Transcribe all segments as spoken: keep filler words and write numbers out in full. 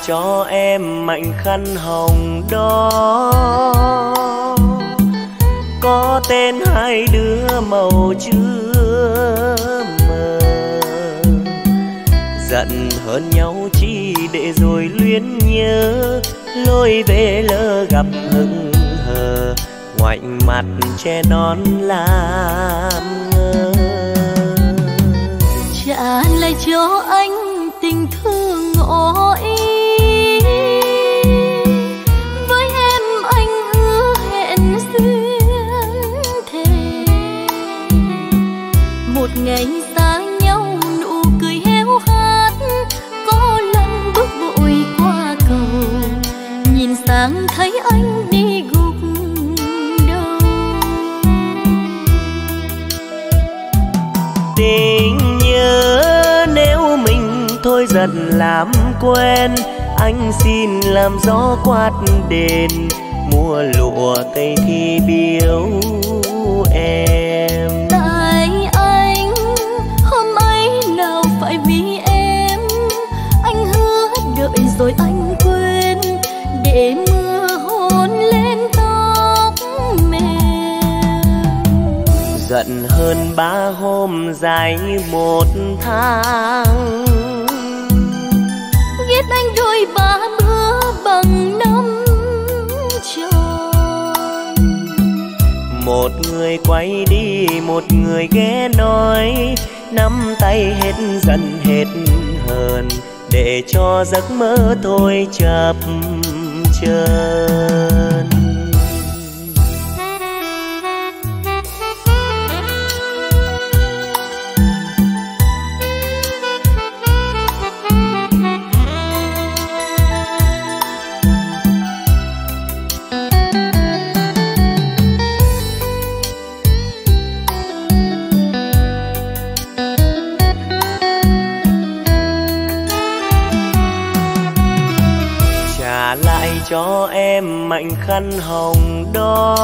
cho em mảnh khăn hồng đó, có tên hai đứa màu chưa mờ. Giận hơn nhau chi để rồi luyến nhớ, lối về lỡ gặp hững hờ, ngoảnh mặt che nón làm ngơ. Trả lại cho anh tình thương ngỏ ý, với em anh hứa hẹn duyên thề. Một ngày xa nhau nụ cười héo hắt, có lần bước vội qua cầu, nhìn sang thấy anh đi gục đầu. Tình nhớ nếu mình thôi dần làm quen, anh xin làm gió quát đền, mua lụa tây thi biếu em. Tại anh hôm ấy nào phải vì em, anh hứa đợi rồi anh quên, để mưa hôn lên tóc mềm. Giận hơn ba hôm dài như một tháng, ghét anh đôi ba bữa bằng năm tròn. Một người quay đi một người ghé nói, nắm tay hết giận hết hờn, để cho giấc mơ thôi chập chờn. Lại cho em mảnh khăn hồng đó,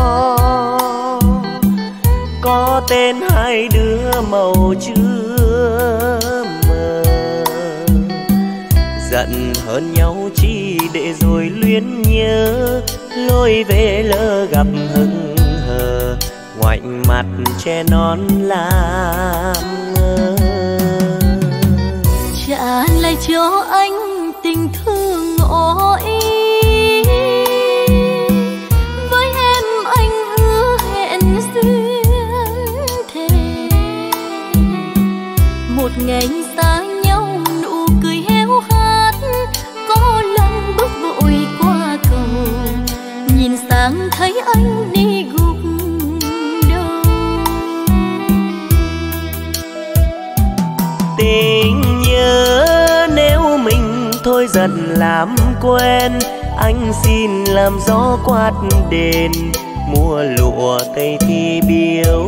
có tên hai đứa màu chưa mờ. Giận hơn nhau chi để rồi luyến nhớ, lối về lỡ gặp hững hờ, ngoảnh mặt che nón làm ngơ. Trả lại cho anh tình thương ngỏ ý, với em anh hứa hẹn duyên thề. Một ngày xa nhau nụ cười héo hắt, có lần bước vội qua cầu, nhìn sang thấy anh đi gục đầu. Tình nhớ nếu mình thôi dần làm quen, anh xin làm gió quát đền, mua lụa tây thi biếu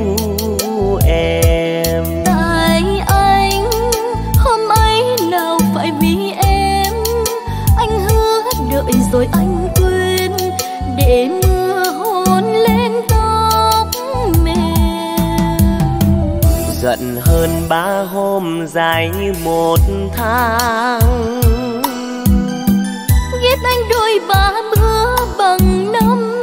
em. Tại anh hôm ấy nào phải vì em, anh hứa đợi rồi anh quên, để mưa hôn lên tóc mềm. Giận hơn ba hôm dài như một tháng, ghét anh đôi ba bữa bằng năm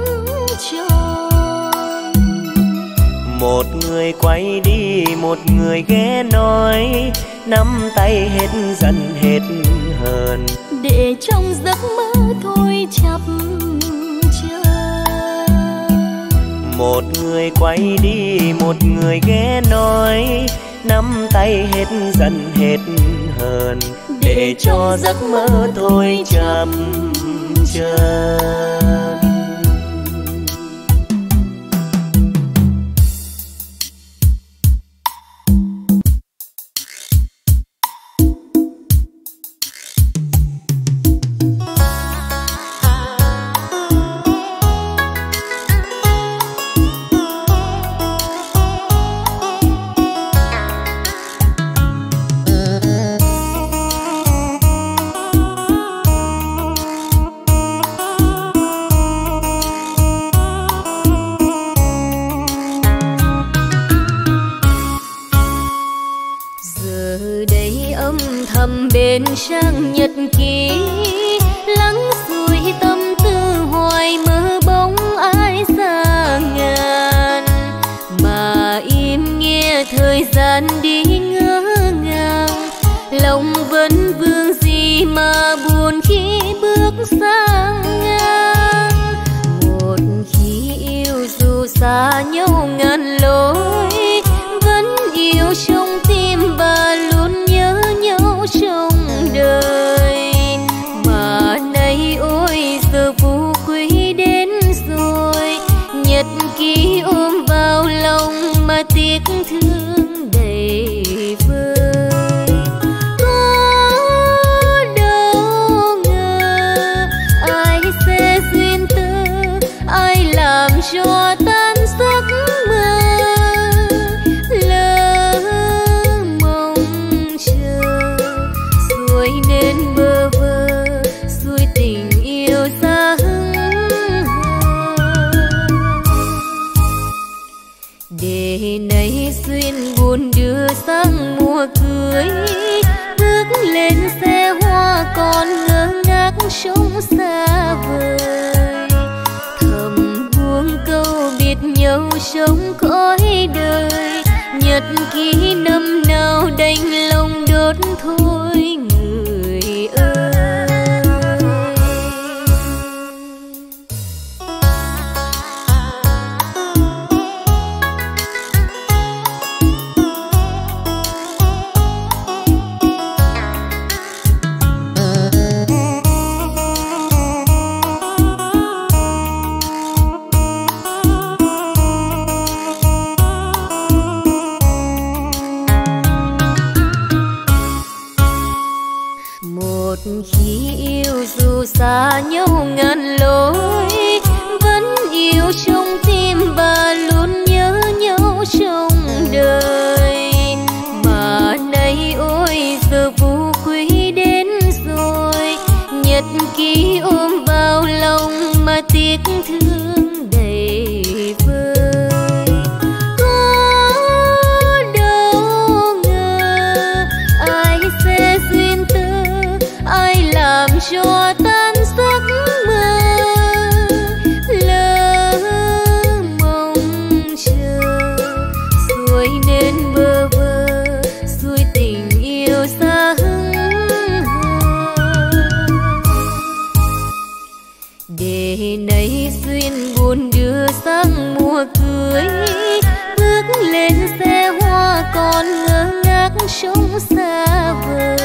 tròn. Một người quay đi một người ghé nói, nắm tay hết giận hết hờn, để trong giấc mơ thôi chập chờn. Một người quay đi một người ghé nói, nắm tay hết giận hết hờn, để cho giấc mơ thôi chập chờn. gian đi ngỡ ngàng, lòng vẫn vương gì mà buồn khi bước sang ngang. Một khi yêu dù xa nhau ngàn lối, vẫn yêu trong tim và luôn nhớ nhau trong đời. Mà nay ôi giờ phù quý đến rồi, nhật ký ôm vào lòng mà tiếc thương đầy vơi. Có đâu ngờ ai sẽ duyên tơ, ai làm cho tan giấc mơ. Lỡ mong chờ rồi nên bơ vơ, xuôi tình yêu xa hững hờ. Để nay duyên buồn đưa sang mùa cưới, bước lên xe hoa còn ngơ ngác trông xa vời. Thầm buông câu biệt nhau trong cõi đời, nhật ký năm nào đành lòng đốt thôi người ơi. Khi yêu dù xa nhau ngàn lối, vẫn yêu trong tim và luôn nhớ nhau trong đời. Mà nay ôi giờ phù quý đến rồi, nhật ký ôm vào lòng mà tiếc thương đầy vơi. Có đâu ngờ ai sẽ duyên tơ, ai làm cho tan giấc mơ. Lỡ mong chờ rồi nên bơ vơ, xuôi tình yêu xa hững hờ. Để nay duyên buồn đưa sang mùa cưới, bước lên xe hoa còn ngơ ngác trông xa vời.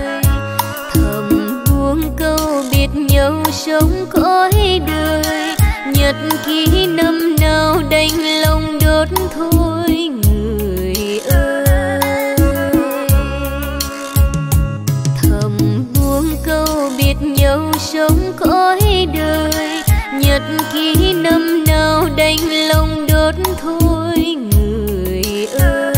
Câu biệt nhau trong cõi đời, nhật ký năm nào đành lòng đốt thôi người ơi. Thầm buông câu biệt nhau trong cõi đời, nhật ký năm nào đành lòng đốt thôi người ơi.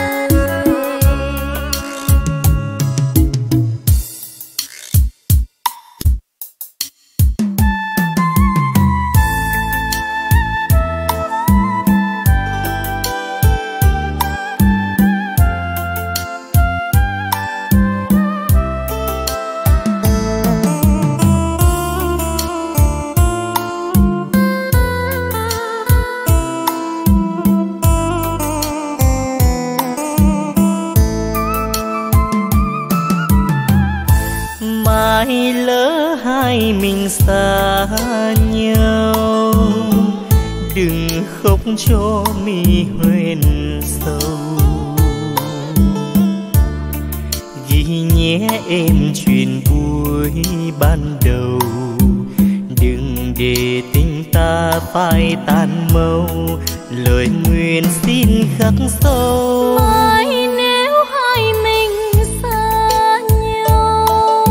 Lỡ hai mình xa nhau, đừng khóc cho mi hoen sâu. Ghi nhé em chuyện vui ban đầu, đừng để tình ta phai tan mau. Lời nguyện xin khắc sâu. Mai nếu hai mình xa nhau,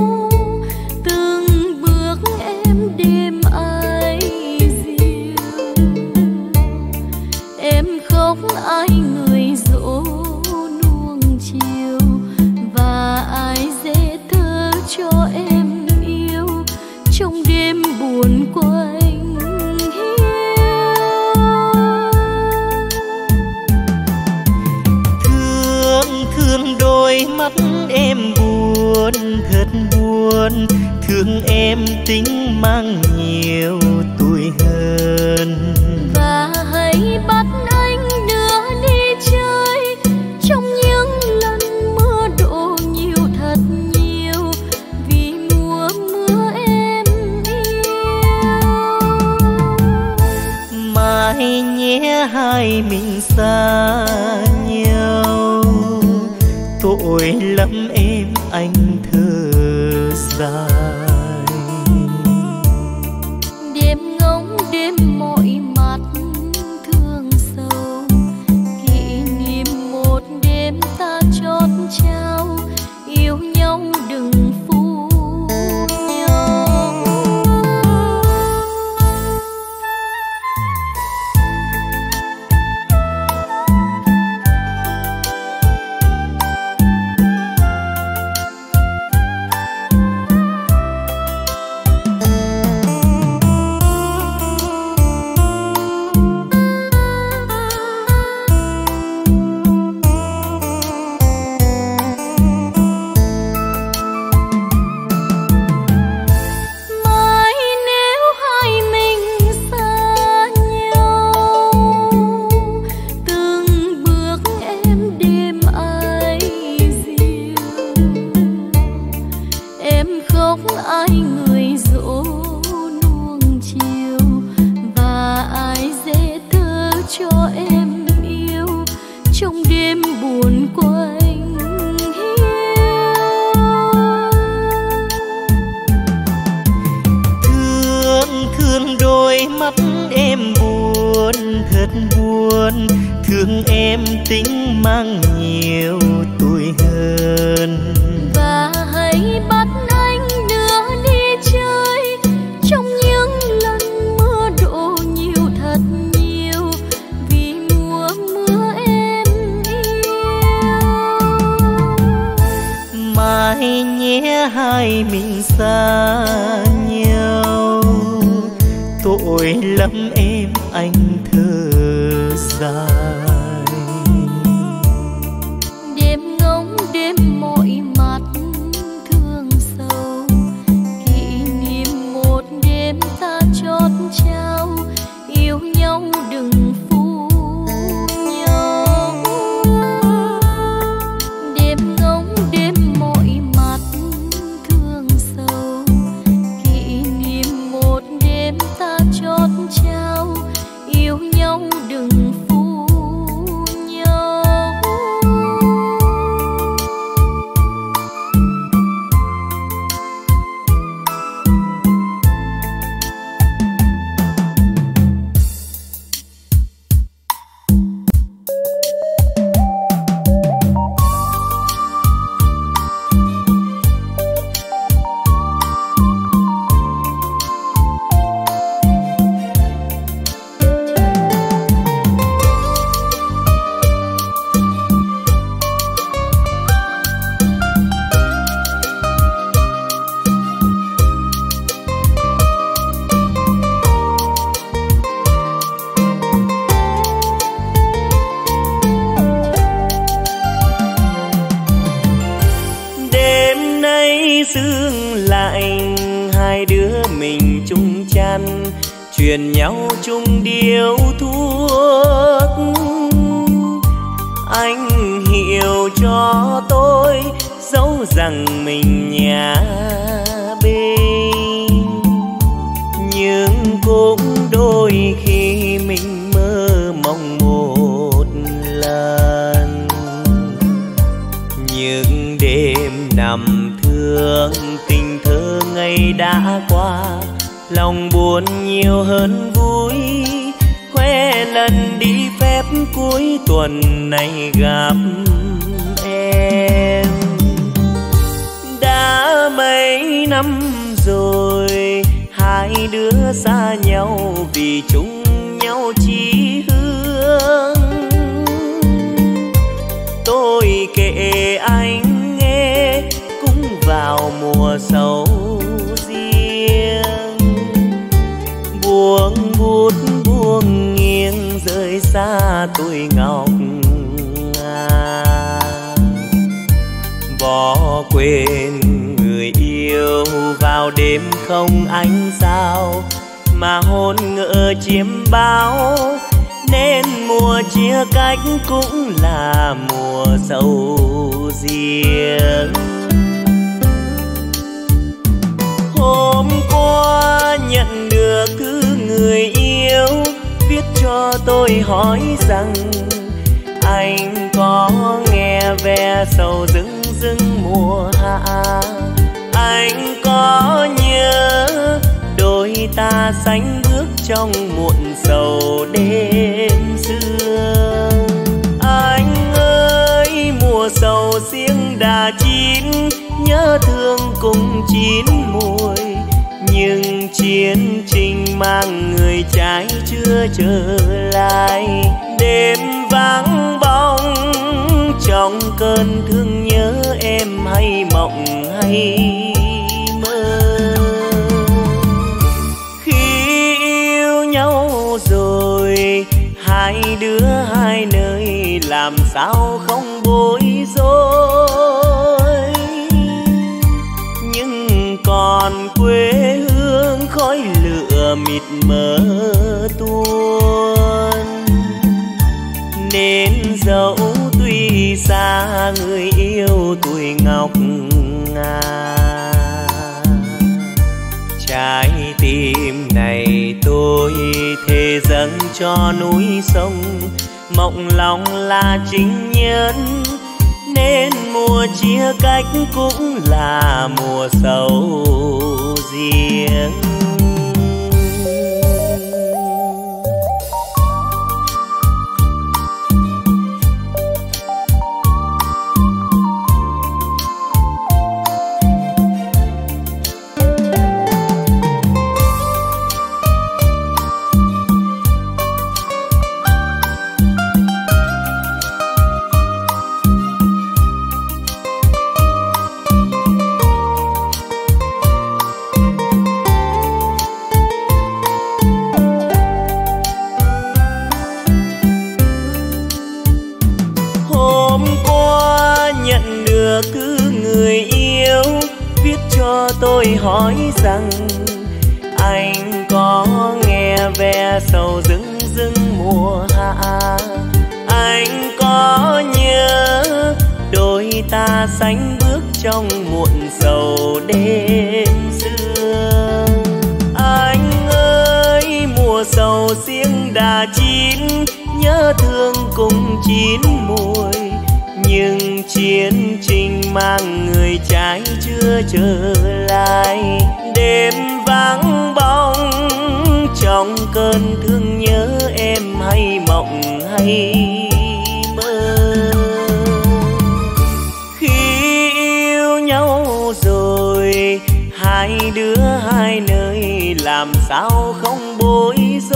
từng bước em đêm ai dịu, em khóc ai người dỗ nuông chiều, và ai dễ thơ cho em yêu trong đêm buồn quanh hiu. Thương thương đôi mắt em buồn thật buồn, thương em tính mang nhiều tuổi hơn. Và hãy bắt anh đưa đi chơi trong nghĩa hai mình xa nhau. Tội lắm em anh thở dài. Đêm ngóng đêm mỏi mặt thương sâu, kỷ niệm một đêm ta chót trao, yêu nhau đừng phụ nhau. Thương em tính mang nhiều tuổi hơn, và hãy bắt anh đưa đi chơi trong những lần mưa đổ nhiều thật nhiều, vì mùa mưa em yêu. Mai nhé hai mình xa nhau, tội lắm em anh thở dài. Đêm ngóng đêm mỏi mặt thương sâu, kỷ niệm một đêm ta chót trao, yêu nhau đừng phụ nhau. Đêm ngóng đêm mỏi mặt thương sâu, kỷ niệm một đêm ta chót trao, yêu nhau đừng phụ nhau. Sương lạnh hai đứa mình chung chăn, truyền nhau chung điếu thuốc. Anh hiểu cho tôi dẫu rằng mình nhà bên, nhưng cũng đôi khi mình mơ mong một lần. Những đêm nằm thương tình thơ ngày đã qua, lòng buồn nhiều hơn vui, khoe lần đi phép cuối tuần này gặp em. Đã mấy năm rồi hai đứa xa nhau vì chung nhau chí hướng. Tôi kể anh nghe cũng vào mùa sầu riêng, buông bút buông nghiêng rơi xa tuổi ngọc ngà. Bỏ quên người yêu vào đêm không ánh sao, mà hôn ngỡ chiếm bao, nên mùa chia cách cũng là mùa sầu riêng. Hôm qua nhận được thư người yêu viết cho cho tôi hỏi rằng anh có nghe ve sầu rưng rưng mùa hạ, anh có nhớ đôi ta sánh bước trong muộn sầu đêm xưa. Anh ơi mùa sầu riêng đã chín, nhớ thương cùng chín mùi, nhưng chiến trình mang người trái chưa trở lại. Đêm vắng bóng trong cơn thương nhớ em hay mộng hay mơ. Khi yêu nhau rồi hai đứa hai nơi, làm sao không bối rối. Nhưng còn quê hương khói lửa mịt mờ tuôn, nên dẫu tuy xa người yêu tuổi ngọc ngà. Trái tim này tôi thề dâng cho núi sông, mộng lòng là chính nhân, nên mùa chia cách cũng là mùa sầu riêng. Tôi hỏi rằng anh có nghe ve sầu rưng rưng mùa hạ, anh có nhớ đôi ta sánh bước trong muộn sầu đêm xưa. Anh ơi mùa sầu riêng đã chín, nhớ thương cùng chín mùi, nhưng chiến trình mang người trái chưa trở lại. Đêm vắng bóng trong cơn thương nhớ em hay mộng hay mơ. Khi yêu nhau rồi hai đứa hai nơi, làm sao không bối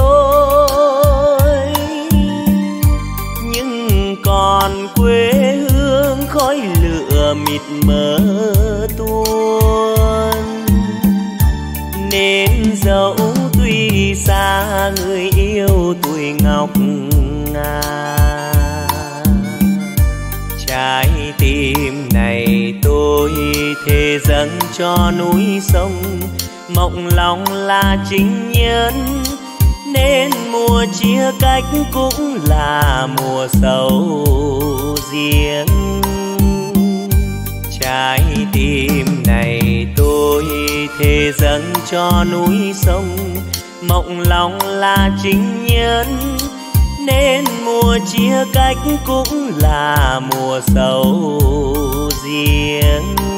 rối. Nhưng còn quê hương khói lửa mịt mờ tuôn, nên dẫu tuy xa người yêu tuổi ngọc ngà. Trái tim này tôi thề dâng cho núi sông, mộng lòng là chính nhân, nên mùa chia cách cũng là mùa sầu riêng. Trái tim này tôi thề dâng cho núi sông, mộng lòng là chính nhân, nên mùa chia cách cũng là mùa sầu riêng.